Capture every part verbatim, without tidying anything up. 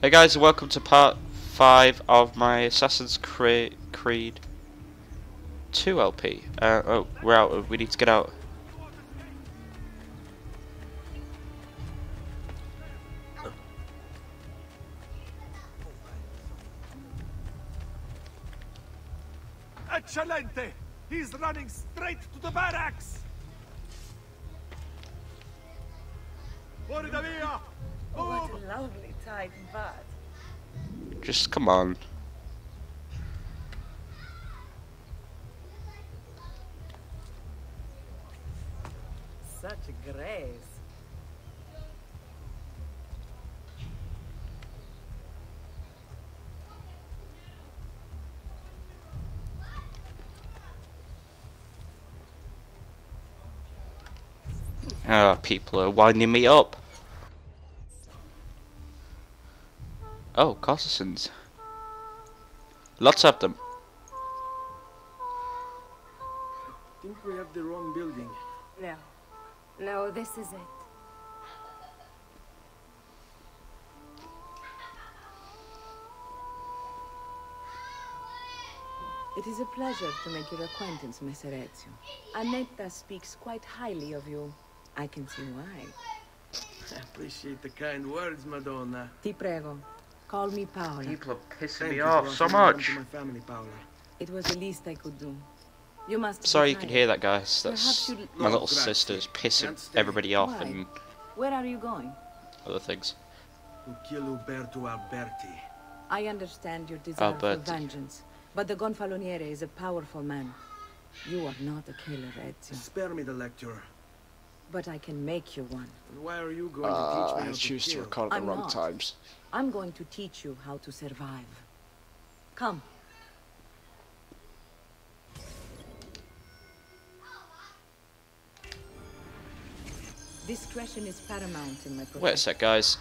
Hey guys, welcome to part five of my Assassin's Cre Creed two L P. Uh, oh, we're out. We need to get out. Eccellente! He's running straight to the barracks! Fuori da via! Oh, what a lovely tight butt. Just come on. Such a grace. Ah, people are winding me up. Oh, courtesans. Lots of them. I think we have the wrong building. No. No, this is it. It is a pleasure to make your acquaintance, Messer Ezio. Annetta speaks quite highly of you. I can see why. I appreciate the kind words, Madonna. Ti prego. Call me Paola. People are pissing Thank me you off for so offering them much. to my family, Paola. It was the least I could do. You must Sorry be you can tired. hear that, guys. That's Perhaps you'd- my No, little grazie. sister's pissing Can't stay. everybody off Why? and Where are you going? other things. To kill Uberto Alberti. I understand your desire Alberti. for vengeance, but the Gonfaloniere is a powerful man. You are not a killer, Ezio, Spare me the lecture. but I can make you one. And why are you going to Uh, teach me I how choose to to kill? record at the I'm wrong not. times. I'm going to teach you how to survive. Come. Discretion is paramount in my profession. Wait a sec, guys.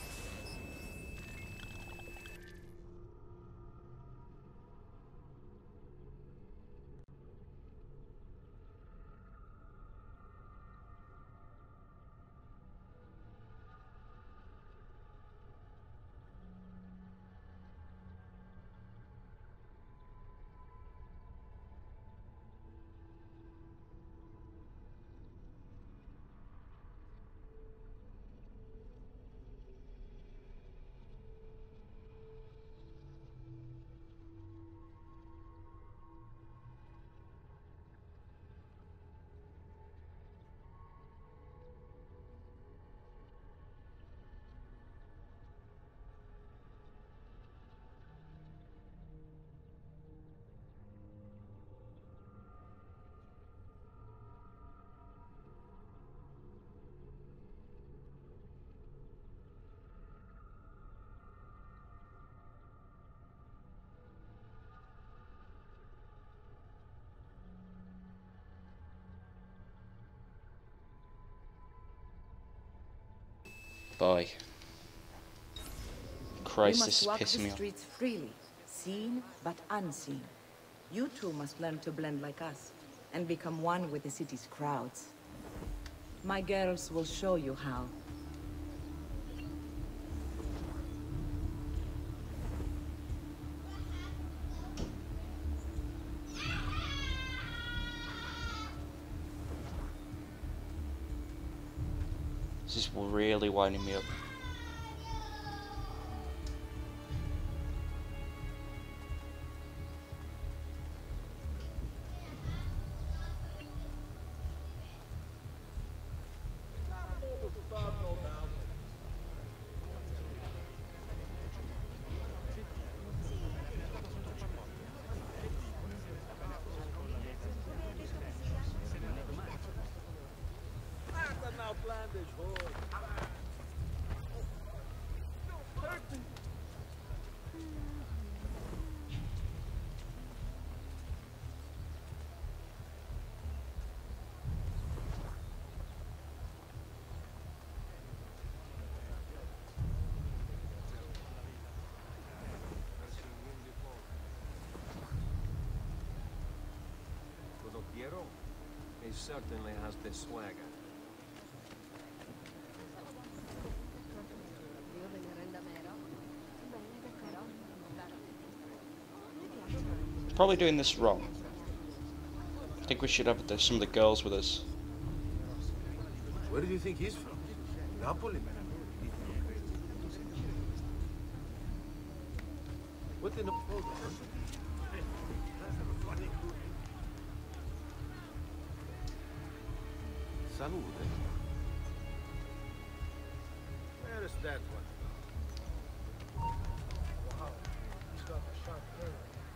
Boy. Christ, You this must is walk pissing the me off. streets freely, seen but unseen. You too must learn to blend like us, and become one with the city's crowds. My girls will show you how. This is really winding me up. He certainly has the swagger. probably doing this wrong. I think we should have the, some of the girls with us. Where do you think he's from? Napoli? What in the hold on? Salute. Where is that one? Wow, he's got a sharp hair.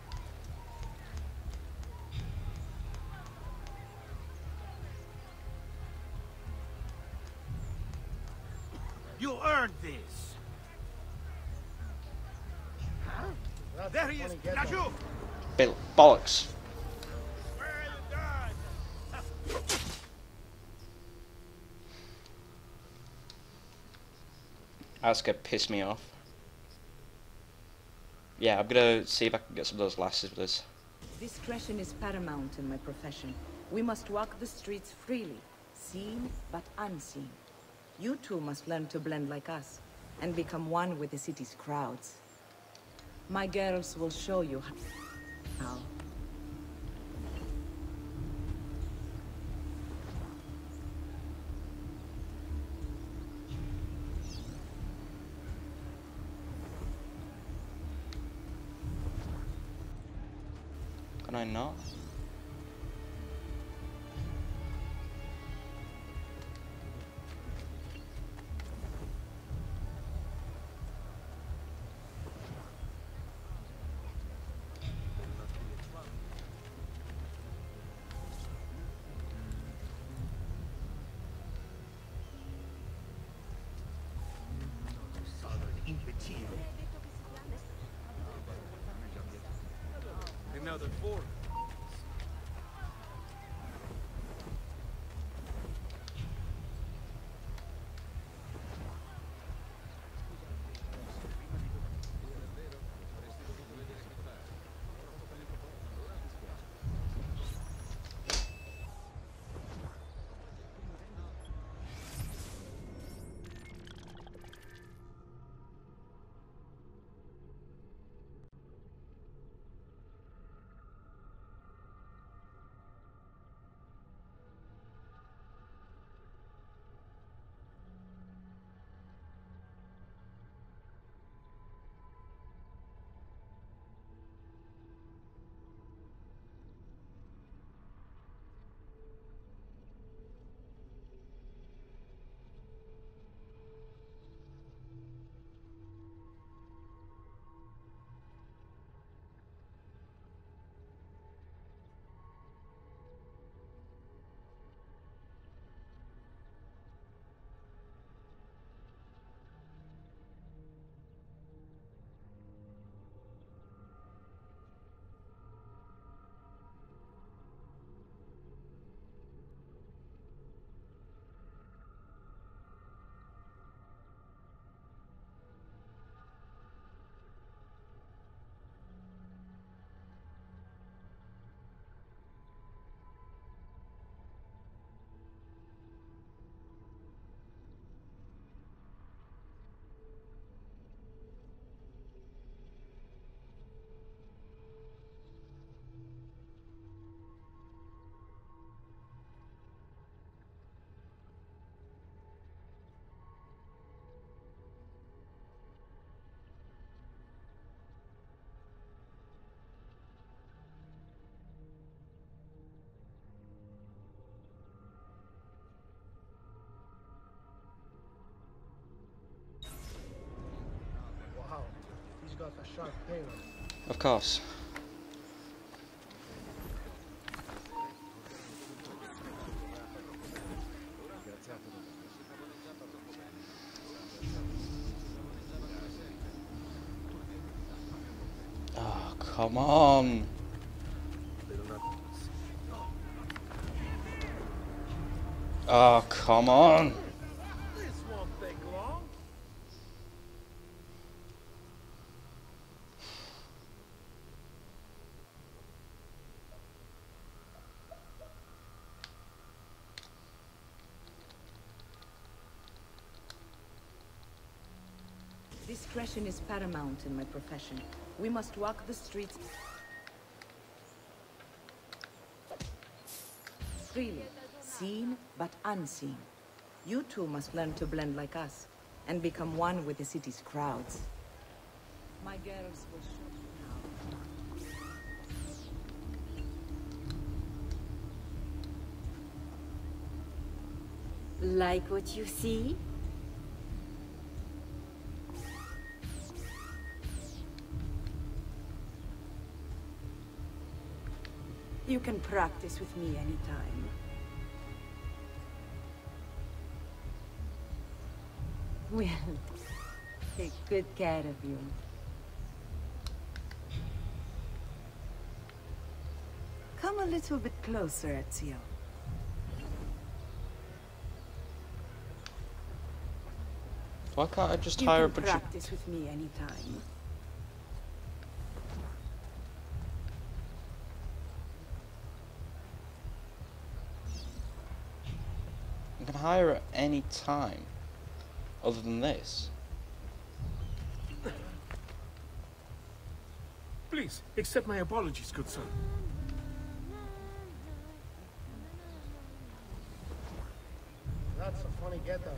You earned this. Huh? Well, there he is. Najou! Bill, bollocks. Where are you done? That's gonna piss me off. Yeah, I'm gonna see if I can get some of those lasses with us. Discretion is paramount in my profession. We must walk the streets freely, seen but unseen. You two must learn to blend like us, and become one with the city's crowds. My girls will show you how. Can I not? Another four. Wow, he's got a sharp tail. Of course. Oh, come on. Oh, come on. This won't take long. Discretion is paramount in my profession. We must walk the streets. freely, seen but unseen. You two must learn to blend like us, and become one with the city's crowds. My girls will show you now. Like what you see? You can practice with me anytime. We'll take good care of you. Come a little bit closer, Ezio. Why can't I just You hire a can bunch of... practice with me anytime. I can hire at any time, other than this. Please, accept my apologies, good son. That's a funny getup.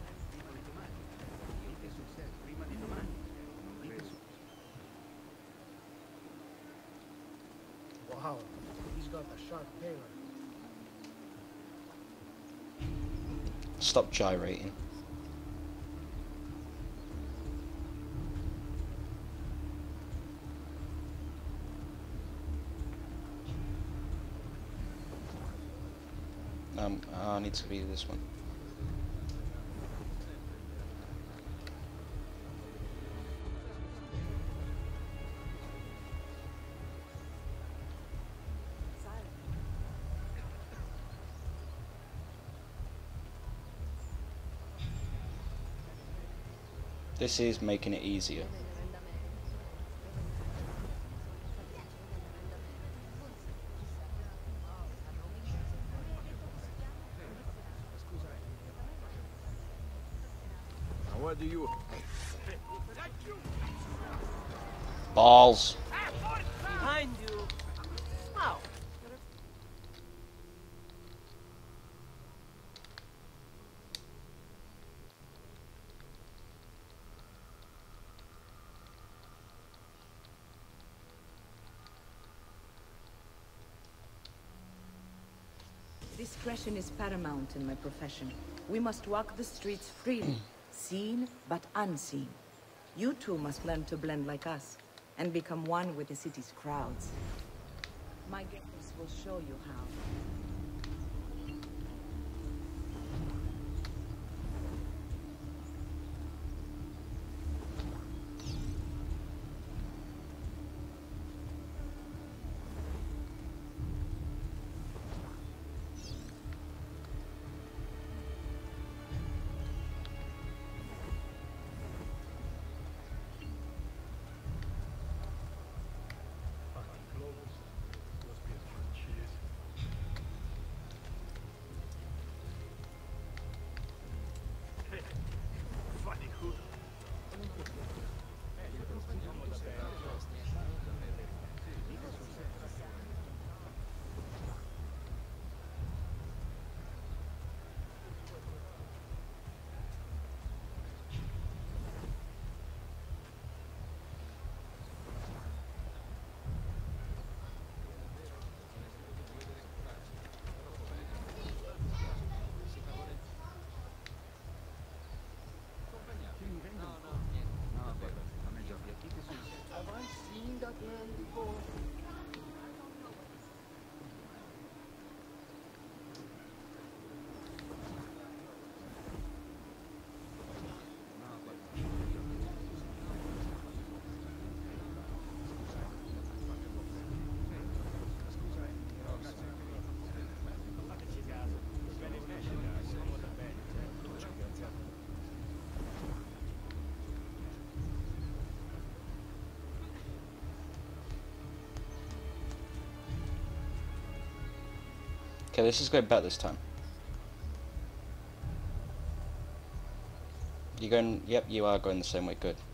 Wow, he's got a sharp tailor. Stop gyrating. Um, I need to be this one. This is making it easier. Now where do you... Balls. Behind you. Ow. Discretion is paramount in my profession. We must walk the streets freely, seen but unseen. You two must learn to blend like us, and become one with the city's crowds. My girls will show you how. Okay, this is going better this time. You going? Yep, you are going the same way. Good.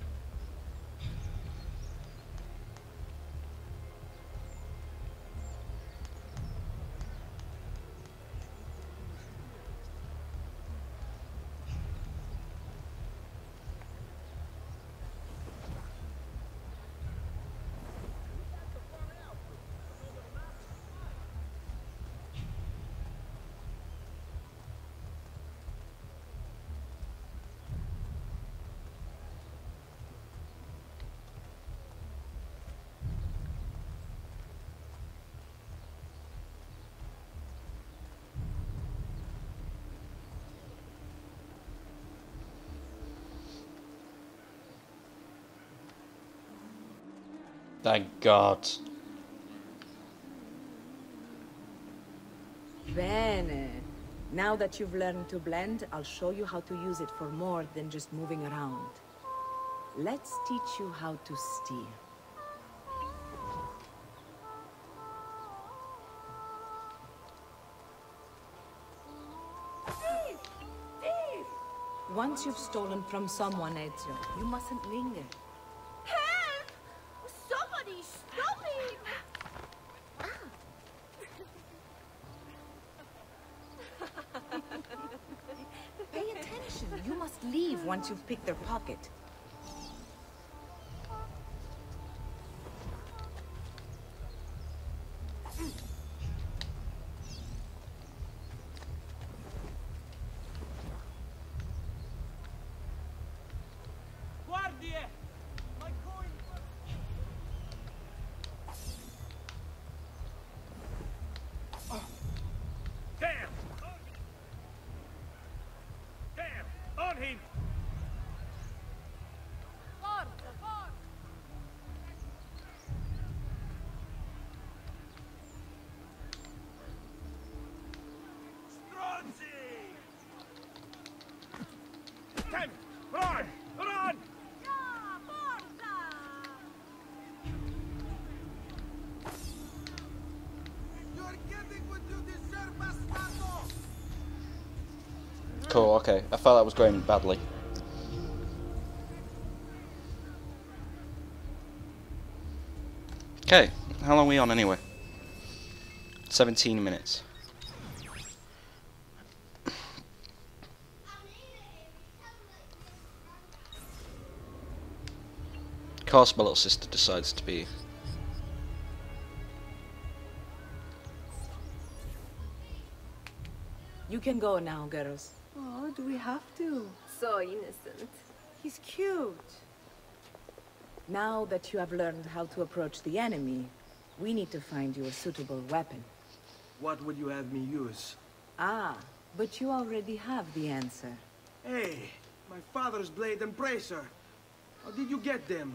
Thank God. Bene. Now that you've learned to blend, I'll show you how to use it for more than just moving around. Let's teach you how to steer. Once you've stolen from someone, Ezio, you mustn't linger. Help! Somebody stop him! Pay attention. You must leave once you've picked their pocket. Guardie! My coin! Damn! Damn! On him! Damn it! Run! Run! Cool, okay. I thought that was going badly. Okay, how long are we on anyway? seventeen minutes. Of course my little sister decides to be... You can go now, girls. Oh, do we have to? So innocent. He's cute. Now that you have learned how to approach the enemy, we need to find you a suitable weapon. What would you have me use? Ah, but you already have the answer. Hey, my father's blade and bracer. How did you get them?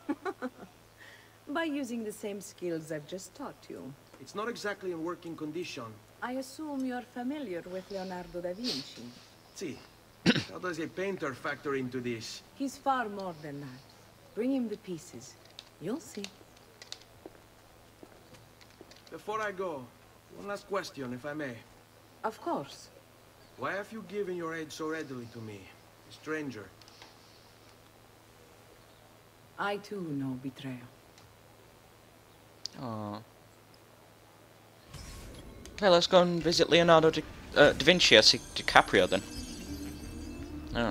By using the same skills I've just taught you. It's not exactly in working condition. I assume you're familiar with Leonardo da Vinci. See, how does a painter factor into this? He's far more than that. Bring him the pieces. You'll see. Before I go, one last question, if I may. Of course. Why have you given your aid so readily to me, a stranger? I too know betrayal. Aww. Okay, let's go and visit Leonardo da, uh, da Vinci. I see DiCaprio then. Oh.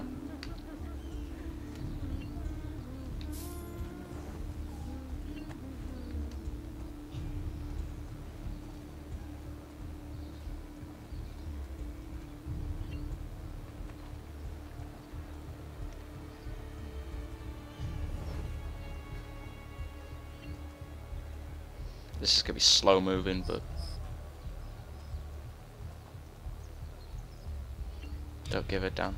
This is gonna be slow moving, but don't give it down.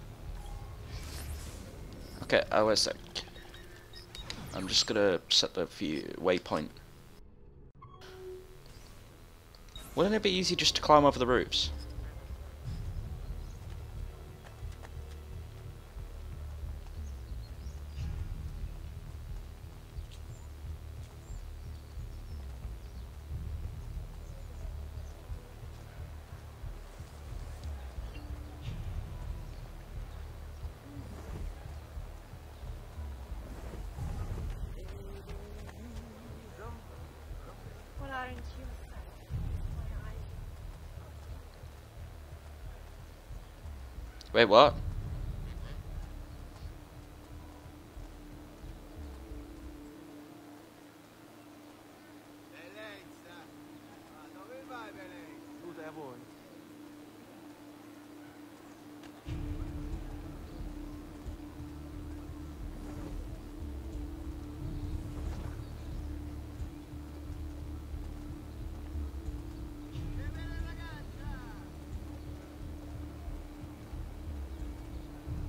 Okay, oh wait a sec. I'm just gonna set the view waypoint. Wouldn't it be easy just to climb over the roofs? What aren't you? Wait, what?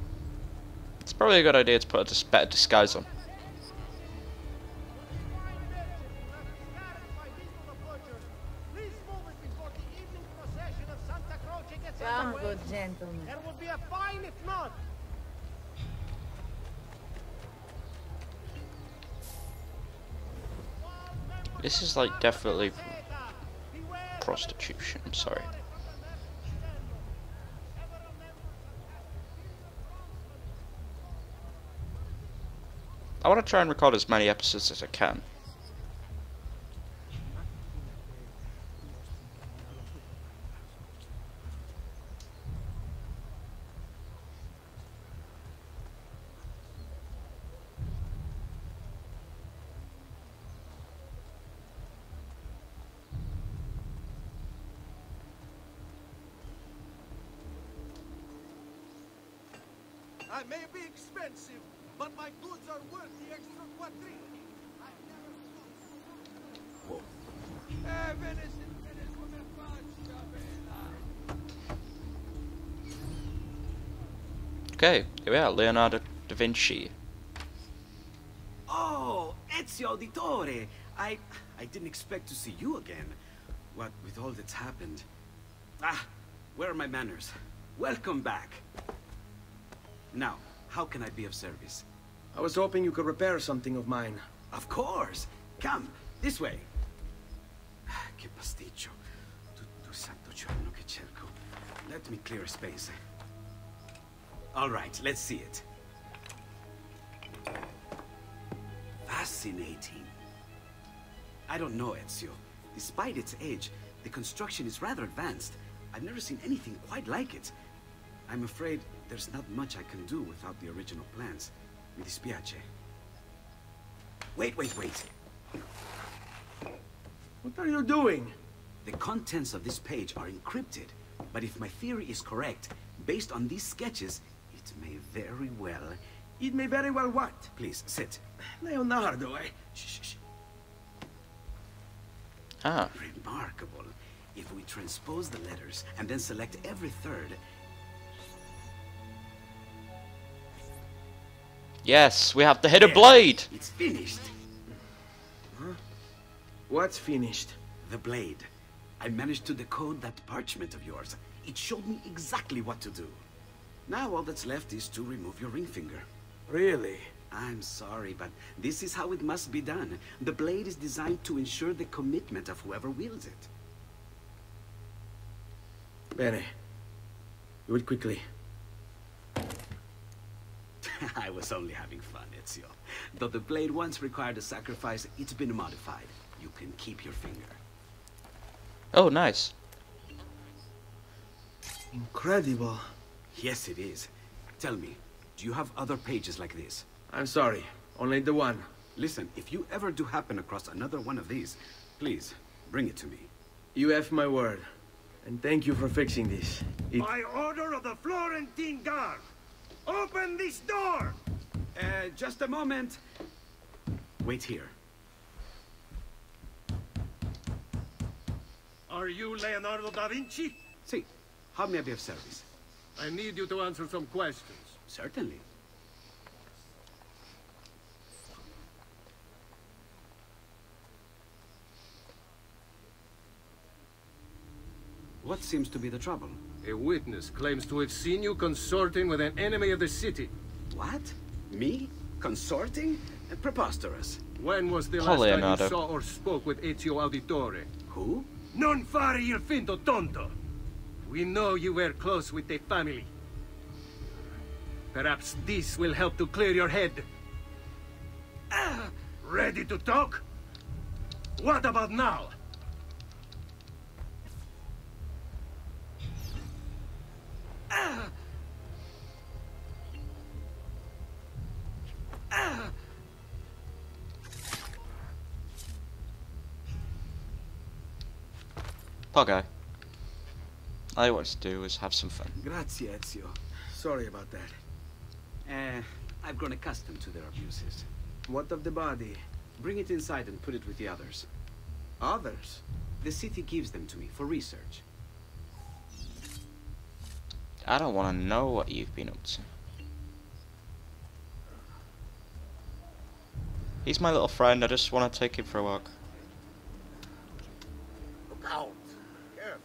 It's probably a good idea to put a dis better disguise on. This is like definitely prostitution. I'm sorry. I want to try and record as many episodes as I can. I may be expensive, but my goods are worth the extra quadrille. I've never Whoa. Eh, venez, venez come faccia, bella. Okay, here we are, Leonardo da Vinci. Oh, Ezio Auditore! I I didn't expect to see you again. What with all that's happened. Ah, where are my manners? Welcome back. Now, how can I be of service? I was hoping you could repair something of mine. Of course! Come, this way! Che pasticcio. Tutto santo giorno che cerco. Let me clear a space. Alright, let's see it. Fascinating. I don't know, Ezio. Despite its age, the construction is rather advanced. I've never seen anything quite like it. I'm afraid there's not much I can do without the original plans. Mi dispiace. Wait, wait, wait. What are you doing? The contents of this page are encrypted, but if my theory is correct, based on these sketches, it may very well... It may very well what? Please, sit. Leonardo, eh? Shh, shh, shh. Ah. Remarkable. If we transpose the letters and then select every third... Yes, we have the hidden There, blade! It's finished. Huh? What's finished? The blade. I managed to decode that parchment of yours. It showed me exactly what to do. Now all that's left is to remove your ring finger. Really? I'm sorry, but this is how it must be done. The blade is designed to ensure the commitment of whoever wields it. Bene. Do it quickly. I was only having fun, Ezio. Though the blade once required a sacrifice, it's been modified. You can keep your finger. Oh, nice. Incredible. Yes, it is. Tell me, do you have other pages like this? I'm sorry. Only the one. Listen, if you ever do happen across another one of these, please, bring it to me. You have my word. And thank you for fixing this. It... By order of the Florentine Guard, open this door! Uh, just a moment. Wait here. Are you Leonardo da Vinci? See, how may I be of service? I need you to answer some questions. Certainly. What seems to be the trouble? A witness claims to have seen you consorting with an enemy of the city. What? Me? Consorting? Uh, preposterous. When was the Oh, last time Leonardo. you saw or spoke with Ezio Auditore? Who? Non fare il finto tonto! We know you were close with the family. Perhaps this will help to clear your head. Ah, ready to talk? What about now? Ah. Ah. Poor guy. All he wants to do is have some fun. Grazie, Ezio. Sorry about that. Uh, I've grown accustomed to their abuses. What of the body? Bring it inside and put it with the others. Others? The city gives them to me for research. I don't want to know what you've been up to. He's my little friend, I just want to take him for a walk. Look out! Careful.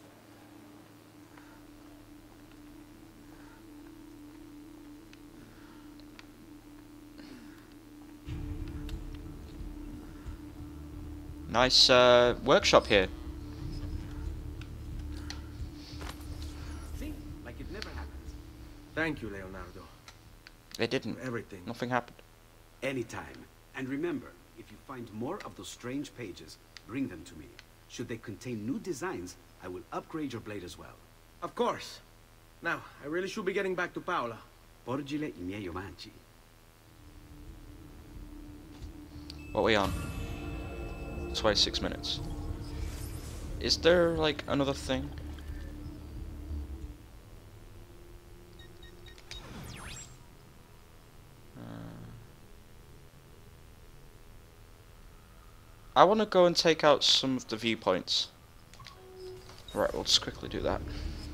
Nice uh, workshop here. See? Like it never happened. Thank you, Leonardo. It didn't. For everything. Nothing happened. Anytime. And remember, if you find more of those strange pages, bring them to me. Should they contain new designs, I will upgrade your blade as well. Of course. Now, I really should be getting back to Paola. Porgile I miei omaggi. What are we on? twenty-six minutes. Is there, like, another thing? Uh, I want to go and take out some of the viewpoints. Right, we'll just quickly do that.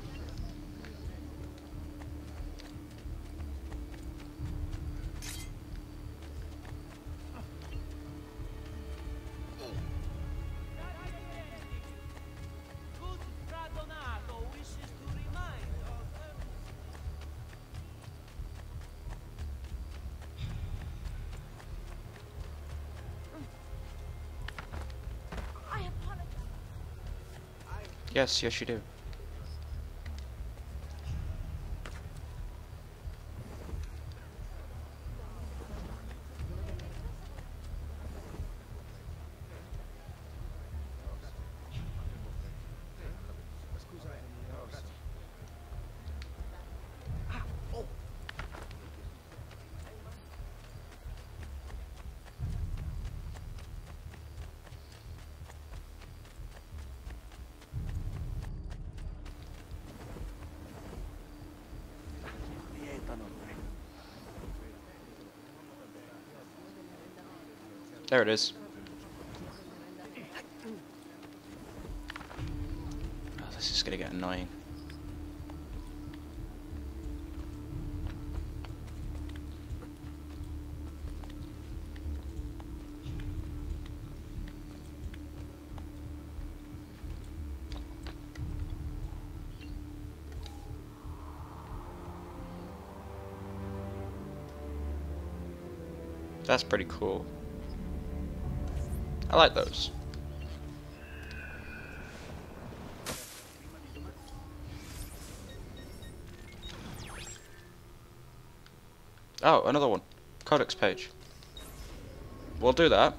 Yes, yes you do. There it is. Oh, this is gonna get annoying. That's pretty cool. I like those. Oh, another one. Codex page. We'll do that.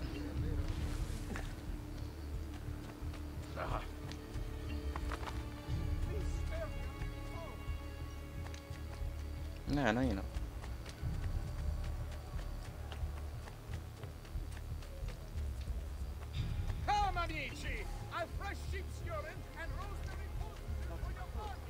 No, no, you're not. Come, amici! A fresh sheep's urine and rosemary poultice for your body!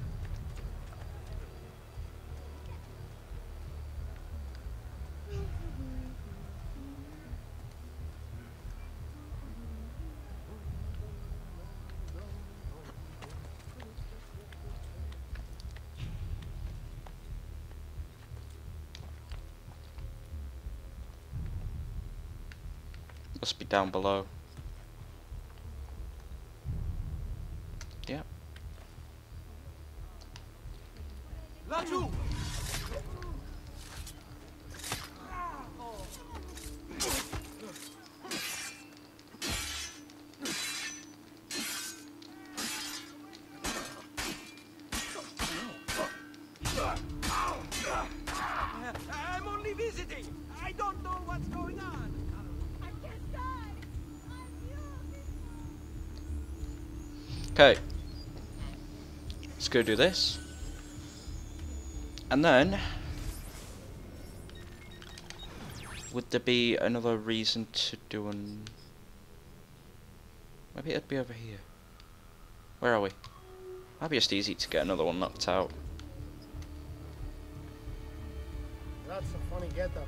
Must be down below. Yep. Laggiù! I'm only visiting. I don't know what's going on. I can't die. Okay. Let's go do this. And then, would there be another reason to do an... Maybe it'd be over here. Where are we? Might be just easy to get another one knocked out. That's a funny getup.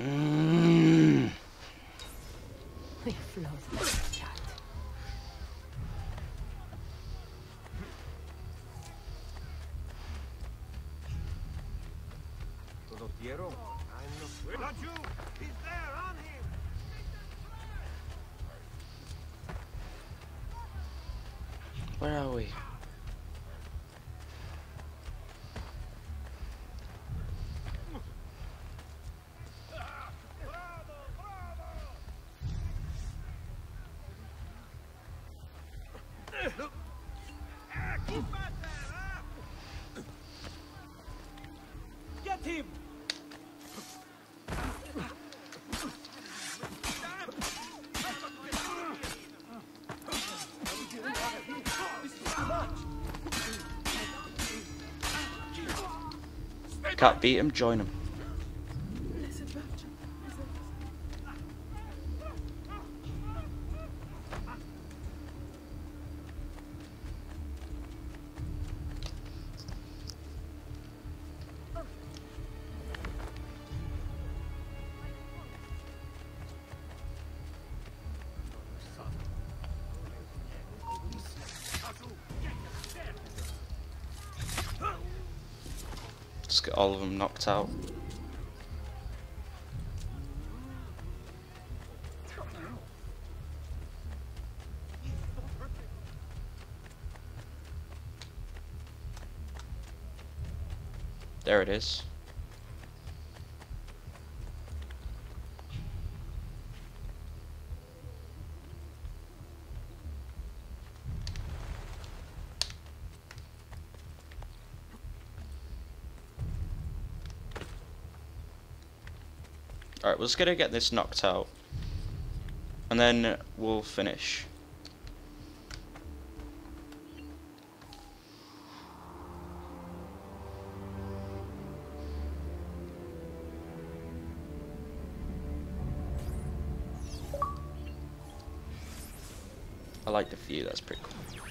Mm. We float this chat. Got you! He's there, on him! Where are we? Get him! Can't beat him, join him. Just get all of them knocked out. There it is. Alright, we're just gonna get this knocked out. And then we'll finish. I like the view, that's pretty cool.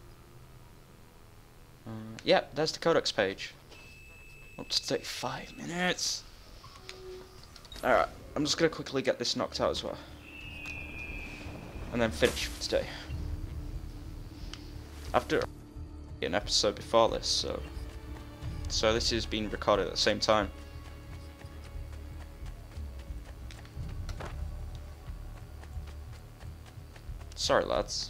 Uh, yeah, there's the codex page. Up to thirty-five minutes. Alright, I'm just gonna quickly get this knocked out as well. And then finish for today. After an episode before this, so so this is being recorded at the same time. Sorry lads.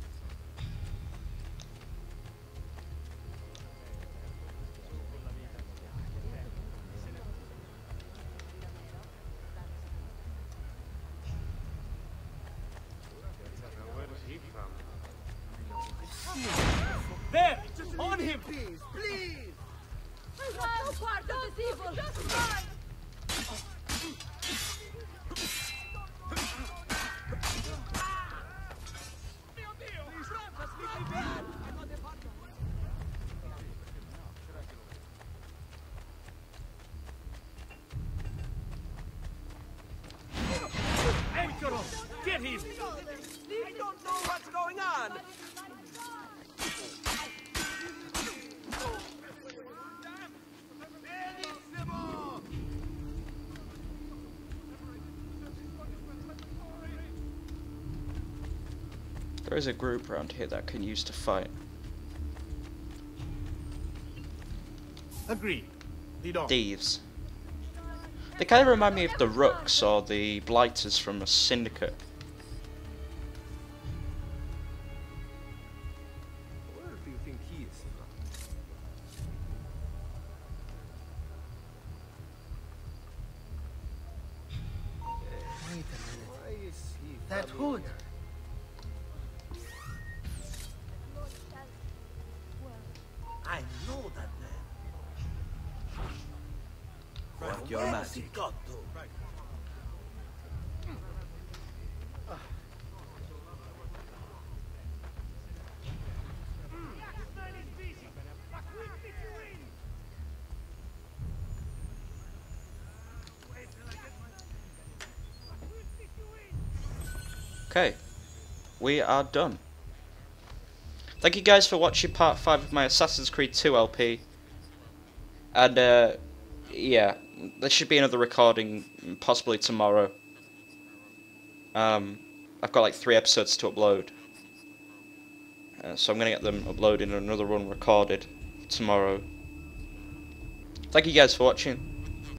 There! On him! Please, please! There's no part of this evil. Just run. Ezio! Get him! I don't know what's going on! There is a group around here that I can use to fight. Agreed. Lead on. Thieves. They kind of remind me of the Rooks or the Blighters from a Syndicate. Where do you think he is from? Wait a minute. Why is he that hood? I know that man. Work your Where has he magic. got to? Okay, we are done. Thank you guys for watching part five of my Assassin's Creed two L P. And, uh, yeah, there should be another recording possibly tomorrow. Um, I've got like three episodes to upload. Uh, so I'm going to get them uploaded and another one recorded tomorrow. Thank you guys for watching.